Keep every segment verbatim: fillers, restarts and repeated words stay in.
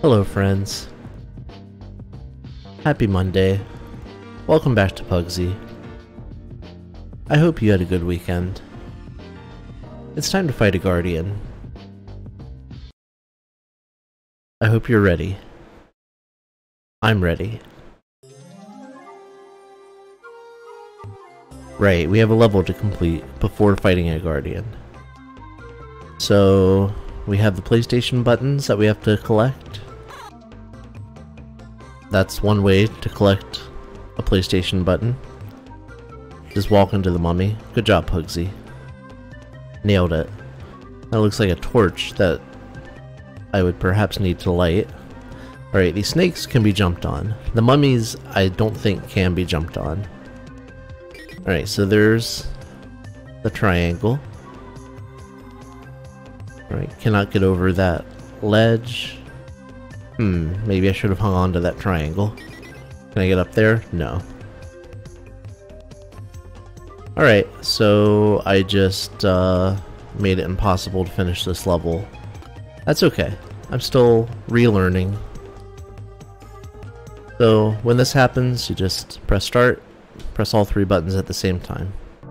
Hello friends. Happy Monday. Welcome back to Puggsy. I hope you had a good weekend. It's time to fight a guardian. I hope you're ready. I'm ready. Right, we have a level to complete before fighting a guardian. So, we have the PlayStation buttons that we have to collect. That's one way to collect a PlayStation button. Just walk into the mummy. Good job, Puggsy. Nailed it. That looks like a torch that I would perhaps need to light. Alright, these snakes can be jumped on. The mummies, I don't think can be jumped on. Alright, so there's the triangle. Alright, cannot get over that ledge. Hmm, maybe I should have hung on to that triangle. Can I get up there? No. Alright, so I just uh, made it impossible to finish this level. That's okay. I'm still relearning. So when this happens, you just press start, press all three buttons at the same time.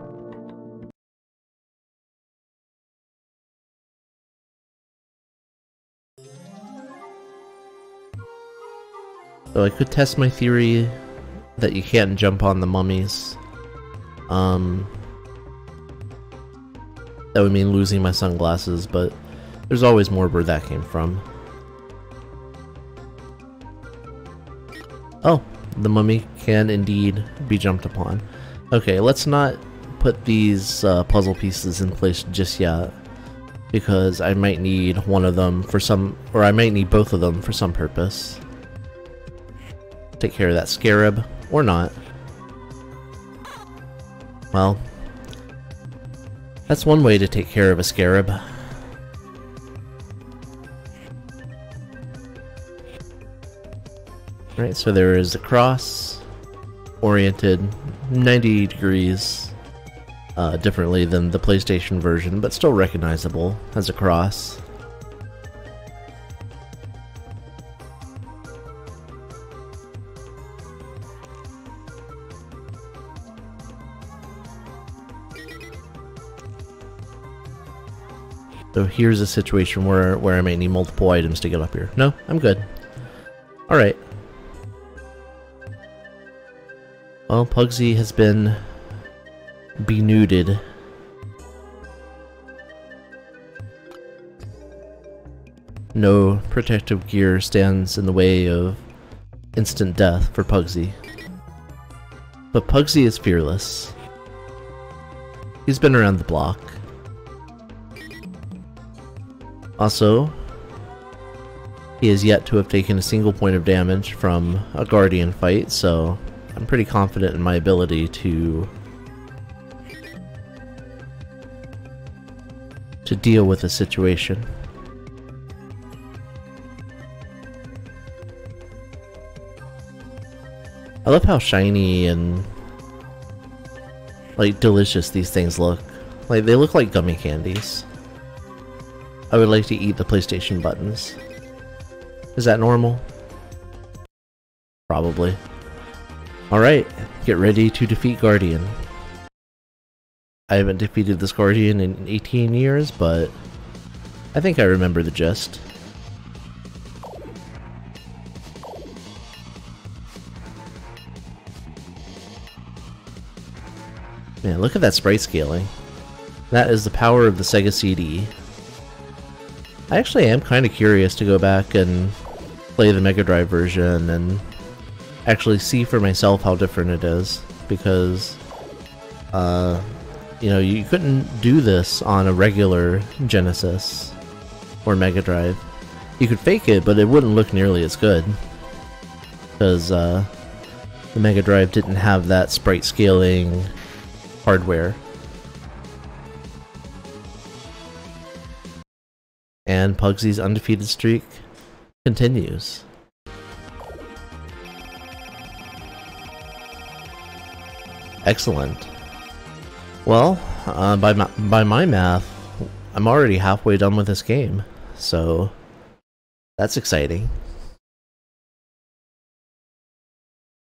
So I could test my theory that you can't jump on the mummies. Um, that would mean losing my sunglasses, but there's always more where that came from. Oh, the mummy can indeed be jumped upon. Okay, let's not put these uh, puzzle pieces in place just yet, because I might need one of them for some, or I might need both of them for some purpose. Take care of that scarab, or not. Well, that's one way to take care of a scarab. Right, so there is a cross, oriented ninety degrees uh, differently than the PlayStation version, but still recognizable as a cross. So here's a situation where, where I may need multiple items to get up here. No, I'm good. Alright. Well, Puggsy has been benuded. No protective gear stands in the way of instant death for Puggsy. But Puggsy is fearless. He's been around the block. Also, he has yet to have taken a single point of damage from a guardian fight, so I'm pretty confident in my ability to to deal with the situation. I love how shiny and like delicious these things look. Like they look like gummy candies. I would like to eat the PlayStation buttons. Is that normal? Probably. Alright, get ready to defeat Guardian. I haven't defeated this Guardian in eighteen years, but I think I remember the gist. Man, look at that sprite scaling. That is the power of the Sega C D. I actually am kind of curious to go back and play the Mega Drive version and actually see for myself how different it is, because uh, you know, you couldn't do this on a regular Genesis or Mega Drive. You could fake it, but it wouldn't look nearly as good, because uh, the Mega Drive didn't have that sprite scaling hardware. And Puggsy's undefeated streak continues. Excellent. Well, uh, by my, by my math, I'm already halfway done with this game, so that's exciting.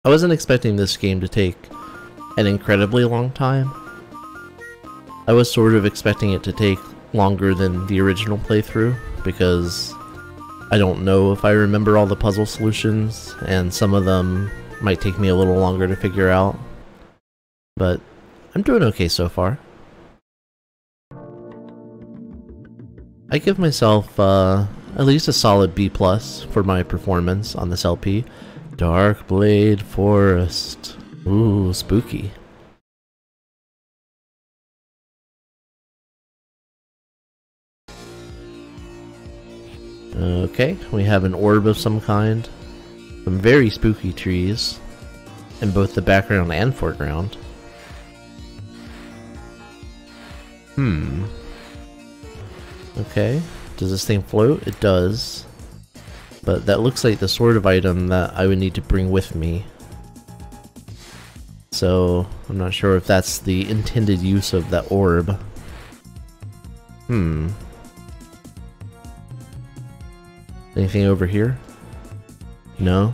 I wasn't expecting this game to take an incredibly long time. I was sort of expecting it to take longer than the original playthrough, because I don't know if I remember all the puzzle solutions, and some of them might take me a little longer to figure out. But I'm doing okay so far. I give myself uh, at least a solid B plus for my performance on this L P. Dark Blade Forest. Ooh, spooky. Okay, we have an orb of some kind. Some very spooky trees in both the background and foreground. Hmm. Okay, does this thing float? It does. But that looks like the sort of item that I would need to bring with me. So, I'm not sure if that's the intended use of that orb. Hmm. Anything over here? No?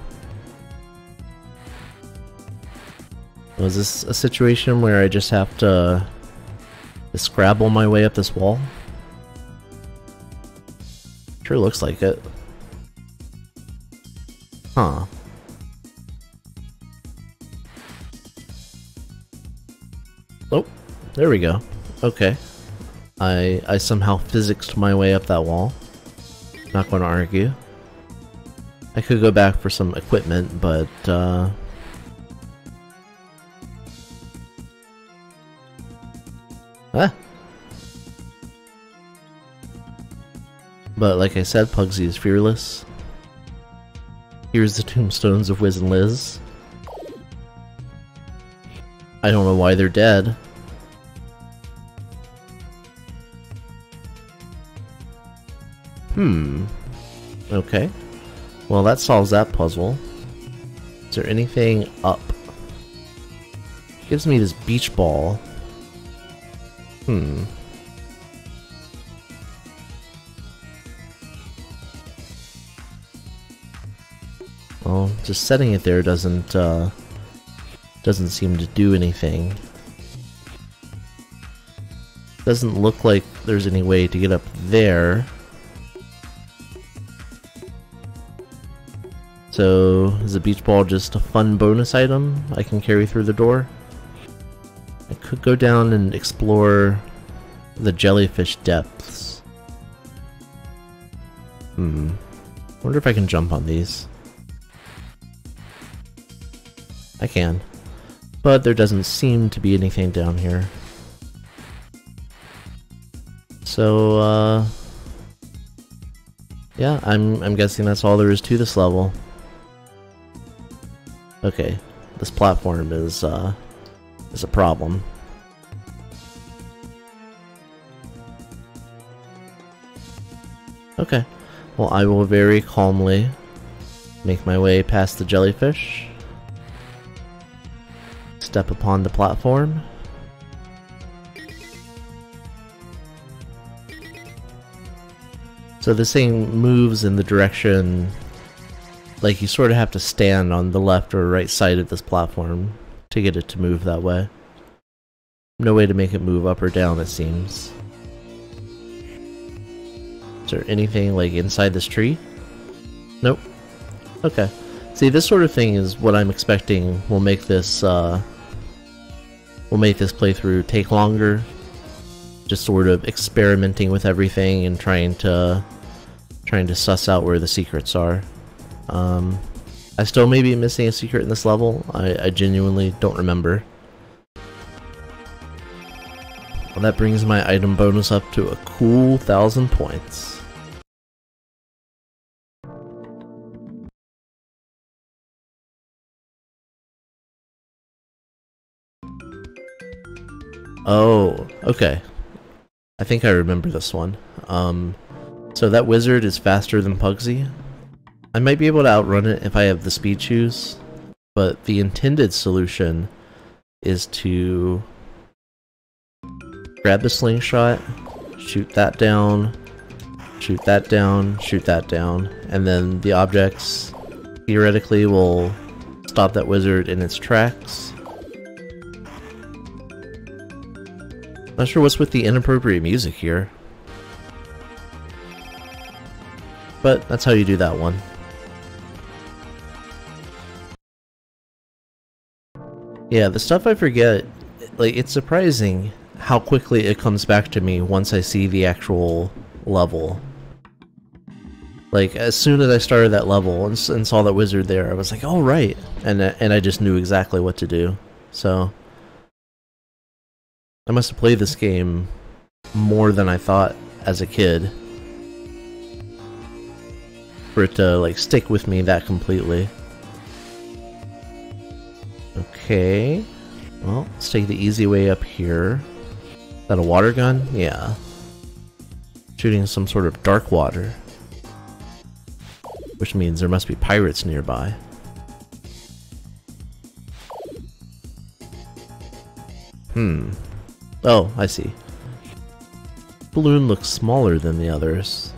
Was this a situation where I just have to, to scrabble my way up this wall? Sure looks like it. Huh. Oh, there we go. Okay. I I somehow physicsed my way up that wall. Not going to argue. I could go back for some equipment, but uh Ah. But like I said, Puggsy is fearless. Here's the tombstones of Wiz and Liz. I don't know why they're dead. Hmm. Okay. Well, that solves that puzzle. Is there anything up? Gives me this beach ball. Hmm. Well, just setting it there doesn't, uh, doesn't seem to do anything. Doesn't look like there's any way to get up there. So, is the beach ball just a fun bonus item I can carry through the door? I could go down and explore the jellyfish depths. Hmm. Wonder if I can jump on these. I can. But there doesn't seem to be anything down here. So, uh... yeah, I'm, I'm guessing that's all there is to this level. Okay, this platform is, uh, is a problem. Okay, well I will very calmly make my way past the jellyfish. Step upon the platform. So this thing moves in the direction, like you sort of have to stand on the left or right side of this platform to get it to move that way. No way to make it move up or down, it seems. Is there anything like inside this tree? Nope. Okay. See, this sort of thing is what I'm expecting will make this, uh, will make this playthrough take longer. Just sort of experimenting with everything and trying to, trying to suss out where the secrets are. Um, I still may be missing a secret in this level. I, I genuinely don't remember. Well, that brings my item bonus up to a cool thousand points. Oh, okay. I think I remember this one. Um, so that wizard is faster than Puggsy. I might be able to outrun it if I have the speed shoes, but the intended solution is to grab the slingshot, shoot that down, shoot that down, shoot that down, and then the objects theoretically will stop that wizard in its tracks. Not sure what's with the inappropriate music here. But that's how you do that one. Yeah, the stuff I forget, like, it's surprising how quickly it comes back to me once I see the actual level. Like, as soon as I started that level and, and saw that wizard there, I was like, oh right, and, and I just knew exactly what to do. So, I must have played this game more than I thought as a kid for it to, like, stick with me that completely. Okay, well, let's take the easy way up here. Is that a water gun? Yeah. Shooting some sort of dark water. Which means there must be pirates nearby. Hmm. Oh, I see. Balloon looks smaller than the others.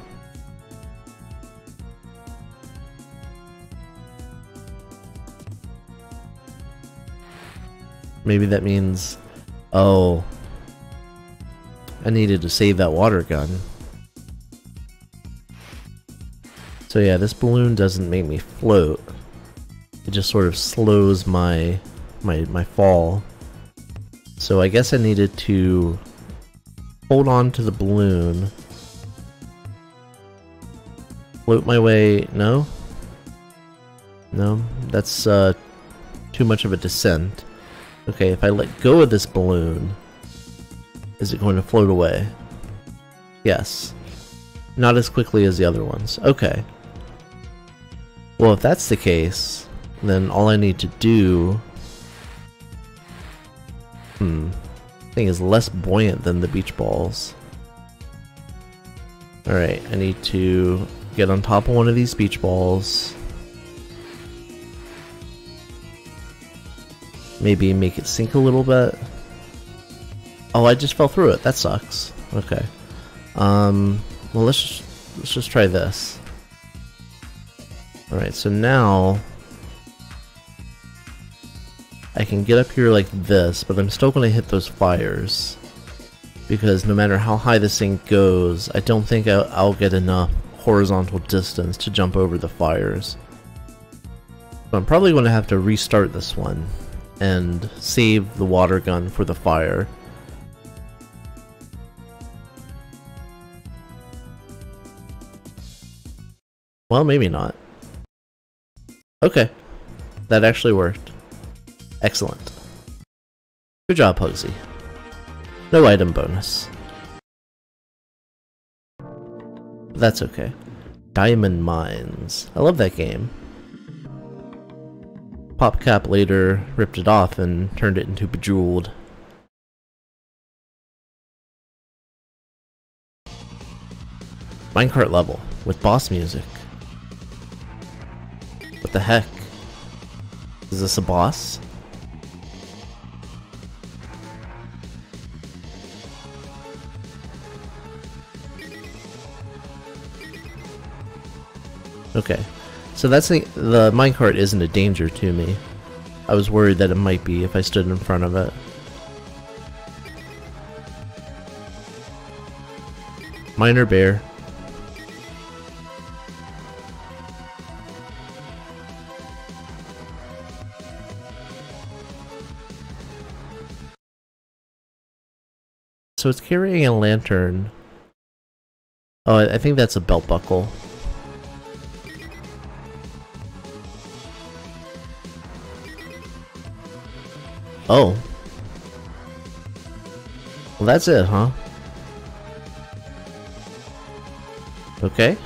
Maybe that means... Oh. I needed to save that water gun. So yeah, this balloon doesn't make me float. It just sort of slows my my my fall. So I guess I needed to hold on to the balloon. Float my way... No? No? That's uh, too much of a descent. Okay, if I let go of this balloon, is it going to float away? Yes. Not as quickly as the other ones. Okay. Well, if that's the case, then all I need to do... Hmm. I think is less buoyant than the beach balls. Alright, I need to get on top of one of these beach balls. Maybe make it sink a little bit. Oh, I just fell through it. That sucks. Okay. Um, well, let's just, let's just try this. Alright, so now I can get up here like this, but I'm still going to hit those fires. Because no matter how high this thing goes, I don't think I'll, I'll get enough horizontal distance to jump over the fires. So I'm probably going to have to restart this one and save the water gun for the fire. Well, maybe not. Okay, that actually worked. Excellent. Good job, Puggsy. No item bonus. But that's okay. Diamond Mines. I love that game. PopCap later ripped it off and turned it into Bejeweled. Minecart level with boss music. What the heck? Is this a boss? Okay. So that's the, the minecart isn't a danger to me. I was worried that it might be if I stood in front of it. Miner bear. So it's carrying a lantern. Oh, I think that's a belt buckle. Oh. Well, that's it, huh? Okay.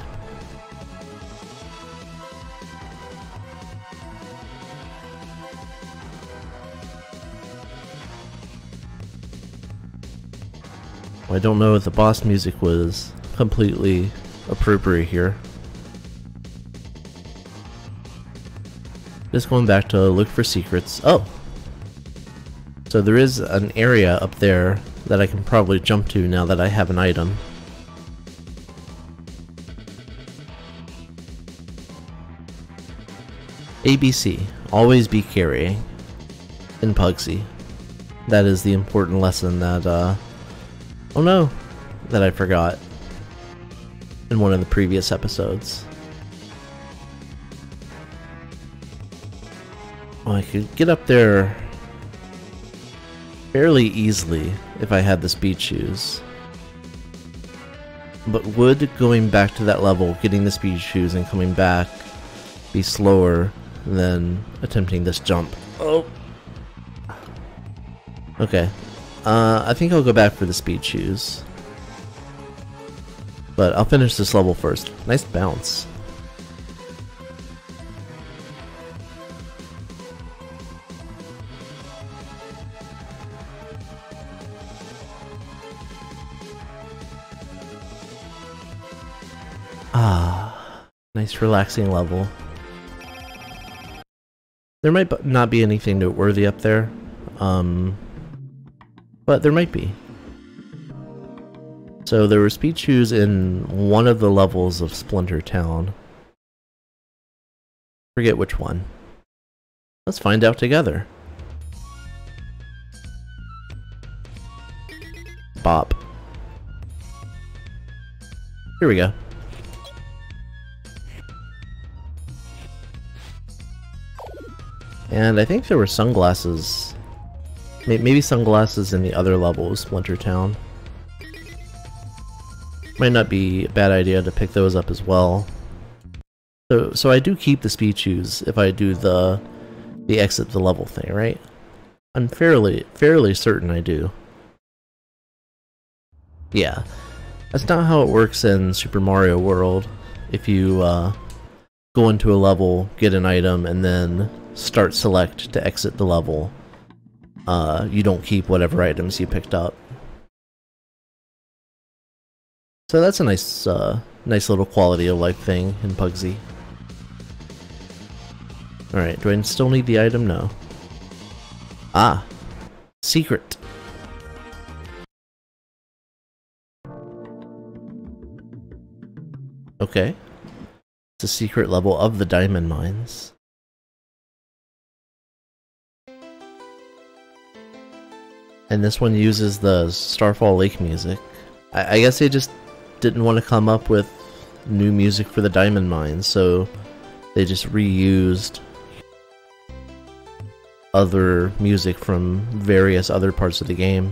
Well, I don't know if the boss music was completely appropriate here. Just going back to look for secrets. Oh! So there is an area up there that I can probably jump to now that I have an item. A B C. always be carrying in Puggsy. That is the important lesson that, uh... oh no! That I forgot in one of the previous episodes. Oh, I could get up there fairly easily if I had the speed shoes. But would going back to that level, getting the speed shoes and coming back, be slower than attempting this jump? Oh! Okay. Uh, I think I'll go back for the speed shoes. But I'll finish this level first. Nice bounce. Ah, nice relaxing level. There might not be anything noteworthy up there, um, but there might be. So there were speed shoes in one of the levels of Splinter Town. Forget which one. Let's find out together. Bop. Here we go. And I think there were sunglasses. Maybe sunglasses in the other level of Splinter Town. Might not be a bad idea to pick those up as well. So, so I do keep the speed shoes if I do the the exit the level thing, right? I'm fairly fairly certain I do. Yeah, that's not how it works in Super Mario World. If you uh, go into a level, get an item, and then start select to exit the level, uh, you don't keep whatever items you picked up. So that's a nice, uh, nice little quality of life thing in Puggsy. Alright, do I still need the item? No. Ah! Secret! Okay. It's a secret level of the diamond mines. And this one uses the Starfall Lake music. I, I guess they just didn't want to come up with new music for the diamond mines, so they just reused other music from various other parts of the game.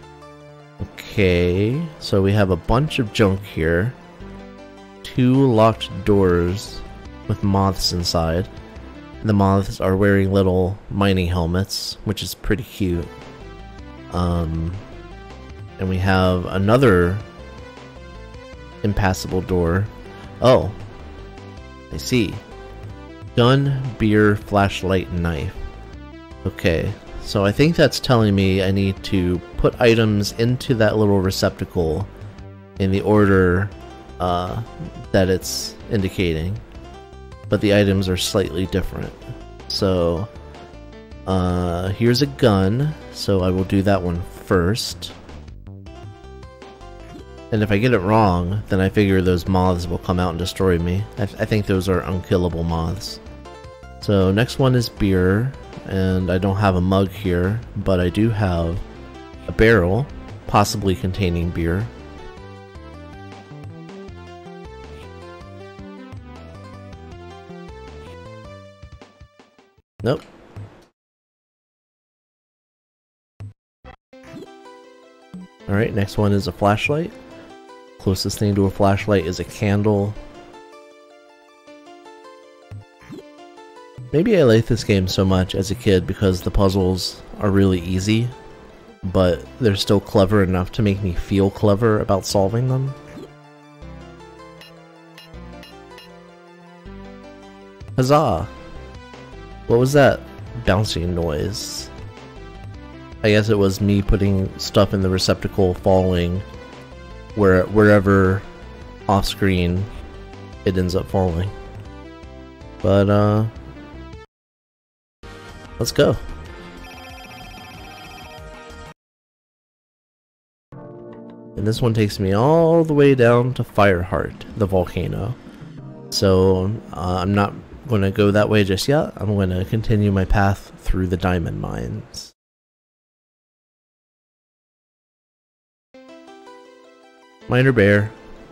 Okay, so we have a bunch of junk here. Two locked doors with moths inside. The moths are wearing little mining helmets, which is pretty cute. Um, and we have another impassable door. Oh, I see. Gun, beer, flashlight, knife. Okay, so I think that's telling me I need to put items into that little receptacle in the order uh, that it's indicating. But the items are slightly different. So, uh, here's a gun, so I will do that one first. And if I get it wrong, then I figure those moths will come out and destroy me. I, th I think those are unkillable moths. So next one is beer, and I don't have a mug here, but I do have a barrel, possibly containing beer. Nope. Alright, next one is a flashlight. Closest thing to a flashlight is a candle. Maybe I like this game so much as a kid because the puzzles are really easy, but they're still clever enough to make me feel clever about solving them. Huzzah! What was that bouncing noise? I guess it was me putting stuff in the receptacle falling where wherever off screen it ends up falling. But uh let's go. And this one takes me all the way down to Fireheart, the volcano. So uh, I'm not going to go that way just yet. I'm going to continue my path through the diamond mines. Miner Bear.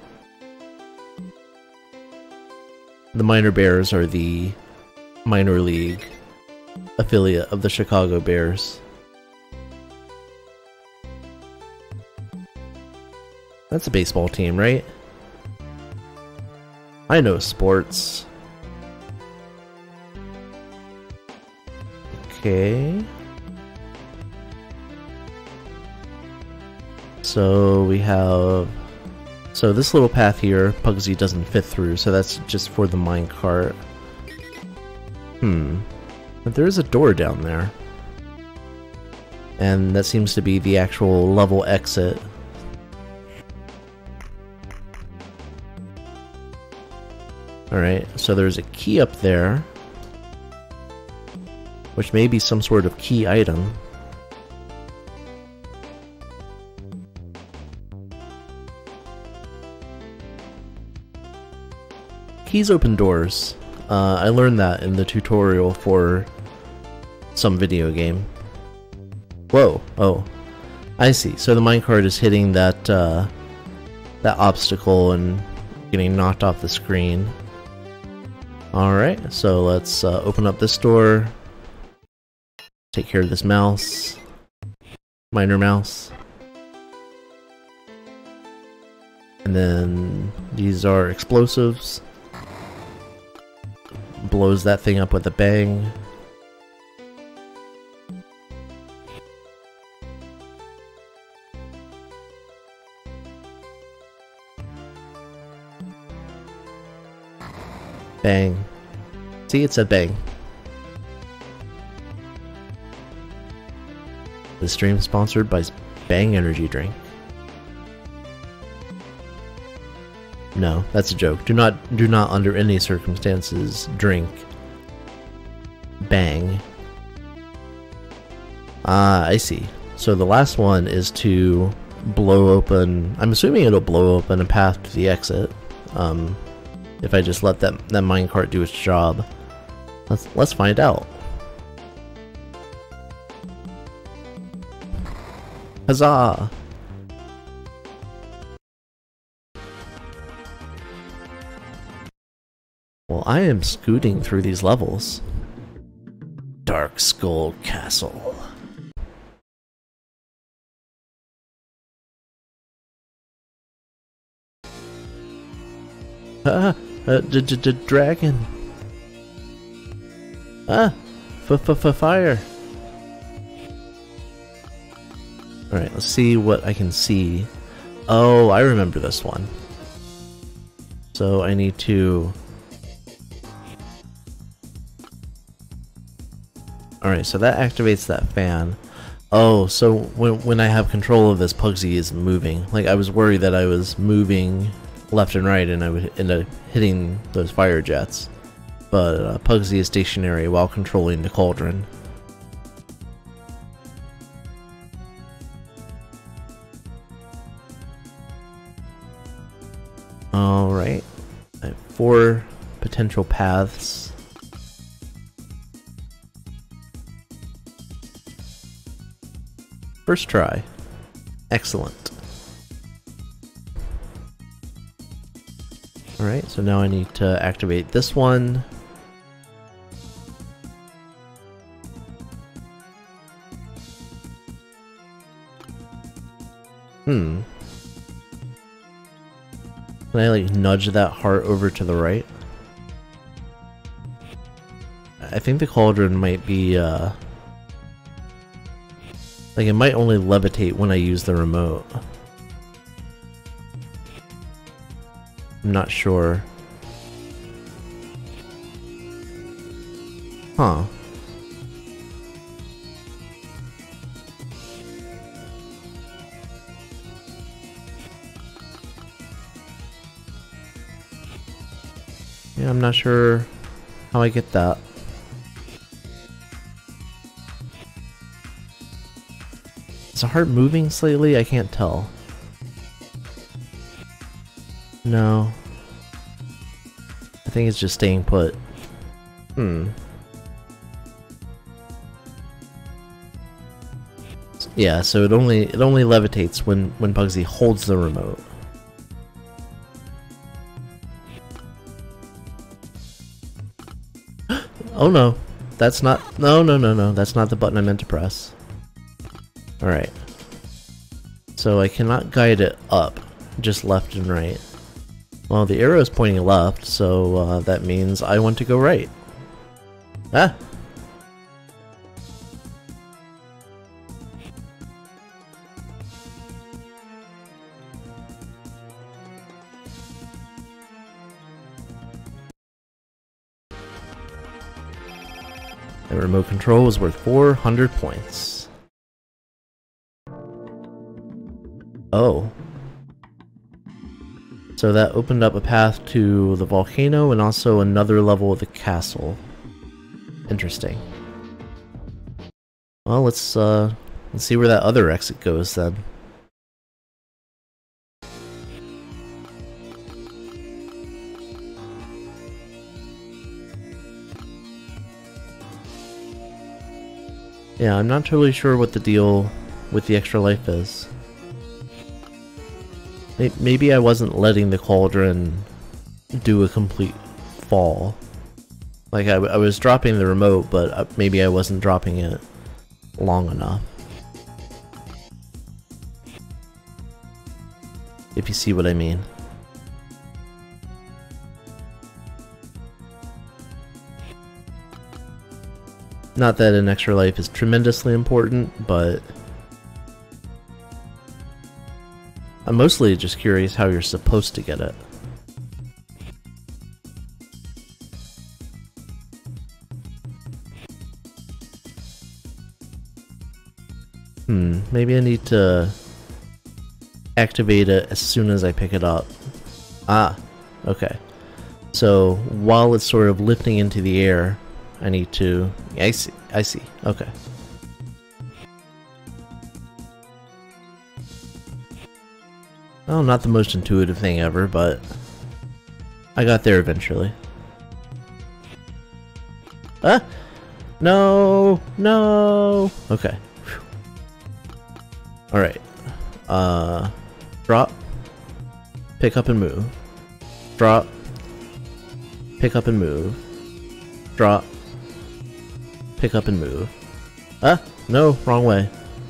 The Miner Bears are the minor league affiliate of the Chicago Bears. That's a baseball team, right? I know sports. Okay. So we have... So this little path here, Puggsy doesn't fit through, so that's just for the minecart. Hmm. But there is a door down there. And that seems to be the actual level exit. Alright, so there's a key up there, which may be some sort of key item. Keys open doors. Uh, I learned that in the tutorial for some video game. Whoa, oh. I see, so the minecart is hitting that, uh, that obstacle and getting knocked off the screen. Alright, so let's uh, open up this door. Take care of this mouse. Miner mouse. And then these are explosives. Blows that thing up with a bang. Bang. See, it said bang. This stream sponsored by Bang Energy Drink. No, that's a joke. Do not, do not under any circumstances drink Bang. Ah, I see. So the last one is to blow open... I'm assuming it'll blow open a path to the exit. Um, if I just let that, that minecart do its job. Let's, let's find out. Huzzah! Well, I am scooting through these levels. Dark Skull Castle. Ah, uh, d d d dragon. Ah, f f f fire. Alright, let's see what I can see. Oh, I remember this one. So I need to... Alright, so that activates that fan. Oh, so when, when I have control of this, Puggsy is moving. Like, I was worried that I was moving left and right and I would end up hitting those fire jets. But uh, Puggsy is stationary while controlling the cauldron. Alright, I have four potential paths. First try. Excellent. Alright, so now I need to activate this one. Hmm. Can I like nudge that heart over to the right? I think the cauldron might be uh like it might only levitate when I use the remote. I'm not sure. Huh. Yeah, I'm not sure how I get that. Is the heart moving slightly? I can't tell. No. I think it's just staying put. Hmm. Yeah, so it only it only levitates when when Puggsy holds the remote. Oh no, that's not. No, no, no, no. That's not the button I meant to press. All right. So I cannot guide it up, just left and right. Well, the arrow is pointing left, so uh, that means I want to go right. Ah. The remote control was worth four hundred points. Oh. So that opened up a path to the volcano and also another level of the castle. Interesting. Well, let's uh let's see where that other exit goes then. Yeah, I'm not totally sure what the deal with the extra life is. Maybe I wasn't letting the cauldron do a complete fall. Like, I, I was dropping the remote, but maybe I wasn't dropping it long enough. If you see what I mean. Not that an extra life is tremendously important, but I'm mostly just curious how you're supposed to get it. Hmm, maybe I need to activate it as soon as I pick it up. Ah, okay. So while it's sort of lifting into the air, I need to... I see, I see, okay. Well, not the most intuitive thing ever, but I got there eventually. Ah! No! No! Okay. Alright. Uh, drop. Pick up and move. Drop. Pick up and move. Drop. Pick up and move. Ah! No, wrong way.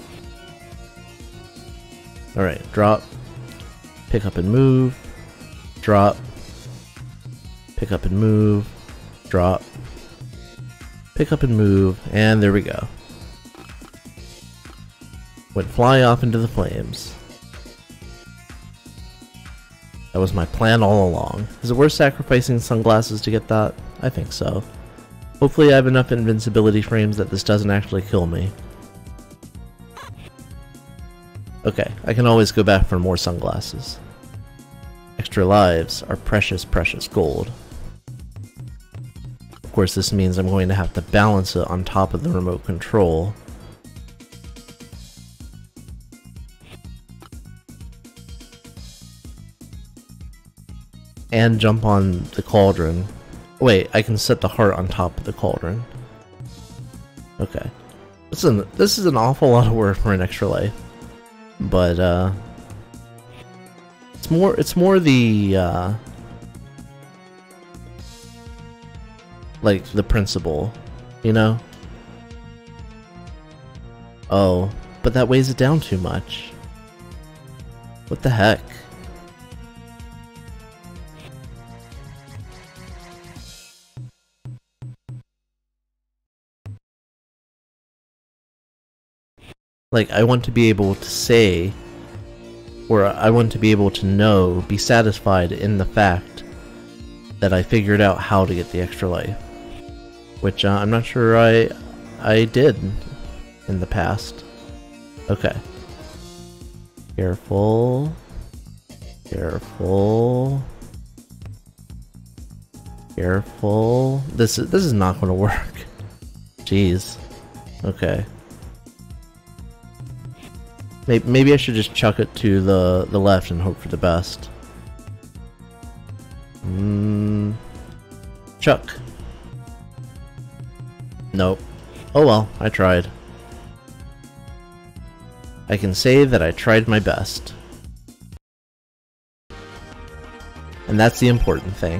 Alright, drop. Pick up and move. Drop. Pick up and move. Drop. Pick up and move. And there we go. Went flying off into the flames. That was my plan all along. Is it worth sacrificing sunglasses to get that? I think so. Hopefully I have enough invincibility frames that this doesn't actually kill me. Okay, I can always go back for more sunglasses. Extra lives are precious, precious gold. Of course, this means I'm going to have to balance it on top of the remote control. And jump on the cauldron. Wait, I can set the heart on top of the cauldron. Okay. This is an, this is an awful lot of work for an extra life. But, uh... It's more, it's more the, uh... like, the principle, you know? Oh, but that weighs it down too much. What the heck? Like, I want to be able to say, or I want to be able to know, be satisfied in the fact that I figured out how to get the extra life. Which uh, I'm not sure I, I did in the past. Okay. Careful. Careful. Careful. This is, this is not going to work. Jeez. Okay. Maybe I should just chuck it to the, the left and hope for the best. Mm, chuck. Nope. Oh well, I tried. I can say that I tried my best. And that's the important thing.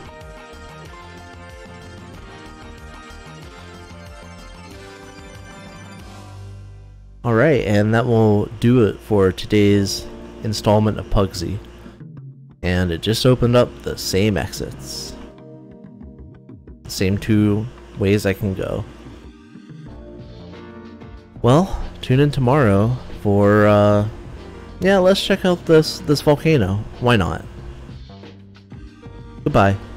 Alright, and that will do it for today's installment of Puggsy. And it just opened up the same exits. The same two ways I can go. Well, tune in tomorrow for, uh, yeah, let's check out this, this volcano. Why not? Goodbye.